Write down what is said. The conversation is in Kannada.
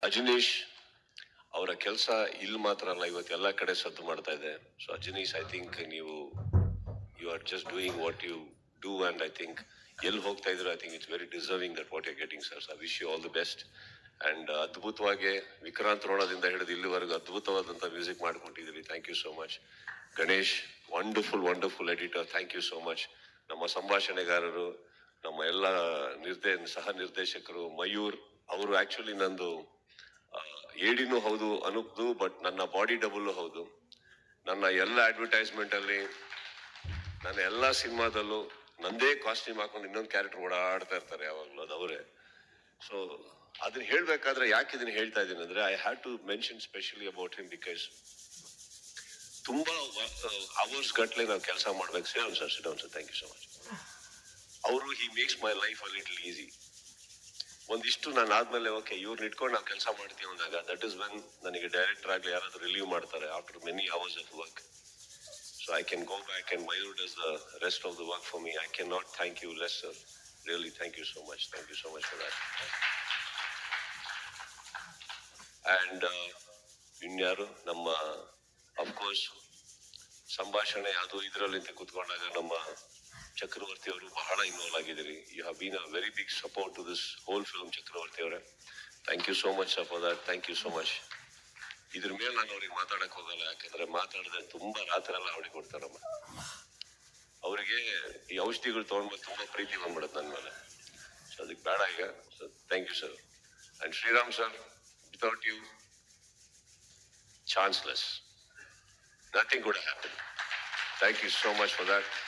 ಅಜನೀಶ್ ಅವರ ಕೆಲಸ ಇಲ್ಲಿ ಮಾತ್ರ ಅಲ್ಲ, ಇವತ್ತು ಎಲ್ಲ ಕಡೆ ಸದ್ದು ಮಾಡ್ತಾ ಇದೆ. So Ajaneesh, I think you are just doing what you do, and I think ಎಲ್ಲಿ ಹೋಗ್ತಾ ಇದ್ರು, I think it's very deserving that what you getting sir. I wish you all the best. And ಅದ್ಭುತವಾಗಿ ವಿಕ್ರಾಂತ್ ರೋಣದಿಂದ ಹಿಡಿದು ಇಲ್ಲಿವರೆಗೂ ಅದ್ಭುತವಾದಂಥ ಮ್ಯೂಸಿಕ್ ಮಾಡ್ಕೊಟ್ಟಿದ್ದೀರಿ. Thank you so much. Ganesh, wonderful editor, thank you so much. ನಮ್ಮ ಸಂಭಾಷಣೆಗಾರರು, ನಮ್ಮ ಎಲ್ಲ ಸಹ ನಿರ್ದೇಶಕರು, ಮಯೂರ್ ಅವರು ಆಕ್ಚುಲಿ ನಂದು ಏಡಿನೂ ಹೌದು ಅನುಪ್ದು, ಬಟ್ ನನ್ನ ಬಾಡಿ ಡಬಲ್ ಹೌದು. ನನ್ನ ಎಲ್ಲ ಅಡ್ವರ್ಟೈಸ್ಮೆಂಟ್ ಅಲ್ಲಿ, ನನ್ನ ಎಲ್ಲ ಸಿನಿಮಾದಲ್ಲೂ ನಂದೇ ಕಾಸ್ಟ್ಯೂಮ್ ಹಾಕೊಂಡು ಇನ್ನೊಂದು ಕ್ಯಾರೆಕ್ಟರ್ ಓಡಾಡ್ತಾ ಇರ್ತಾರೆ ಯಾವಾಗಲೂ, ಅದು ಅವರೇ. ಸೊ ಅದನ್ನ ಹೇಳ್ಬೇಕಾದ್ರೆ ಯಾಕೆ ಇದನ್ನ ಹೇಳ್ತಾ ಇದ್ದೀನಿ ಅಂದ್ರೆ, I have to mention specially about him, because ತುಂಬಾ ಅವರ್ಸ್ ಗಟ್ಲೆ ನಾವು ಕೆಲಸ ಮಾಡ್ಬೇಕು. Sit down sir, thank you so much. ಅವರು he makes my life a little easy. ಒಂದಿಷ್ಟು ನಾನು ಆದ್ಮೇಲೆ ಓಕೆ ಇವ್ರನ್ನ ಇಟ್ಕೊಂಡು ನಾವು ಕೆಲಸ ಮಾಡ್ತೀವಿ ಅಂದಾಗ, ದಟ್ ಇಸ್ ವೆನ್ ನನಗೆ ಡೈರೆಕ್ಟರ್ ಆಗಲಿ ಯಾರಾದ್ರೂ ರಿಲೀವ್ ಮಾಡ್ತಾರೆ after many hours of work. So I can go back and Mayur does the rest of the work for me. I can not thank you less sir. Really thank you so much for that. And ಇನ್ಯಾರು ನಮ್ಮ ಅಫ್ಕೋರ್ಸ್ ಸಂಭಾಷಣೆ ಅದು ಇದರಲ್ಲಿ ಕೂತ್ಕೊಂಡಾಗ ನಮ್ಮ ಚಕ್ರವರ್ತಿ ಅವರು ಬಹಳ ಇನ್ವಾಲ್ವ್ ಆಗಿದ್ದೀರಿ. You have been a very big support to this whole film Chakravarthy ಅವರೇ. Thank you so much for that. Thank you so much. ಇದ್ರ ಮೇಲೆ ನಾನು ಅವ್ರಿಗೆ ಮಾತಾಡಕ್ ಹೋಗಲ್ಲ, ಯಾಕಂದ್ರೆ ಮಾತಾಡಿದ್ರೆ ತುಂಬಾ ರಾತ್ರಿ ಎಲ್ಲ ಅವಳಿಗೆ ಕೊಡ್ತಾರಮ್ಮ. ಅವರಿಗೆ ಈ ಔಷಧಿಗಳು ತಗೊಂಡ್ಬಂದು ತುಂಬಾ ಪ್ರೀತಿ ಬಂದ್ಬಿಡುತ್ತೆ ನನ್ನ ಮೇಲೆ. ಸೊ ಅದಕ್ಕೆ ಬೇಡ ಈಗ. So thank you sir. And Sriram sir, without you chanceless, nothing could happen. Thank you so much for that.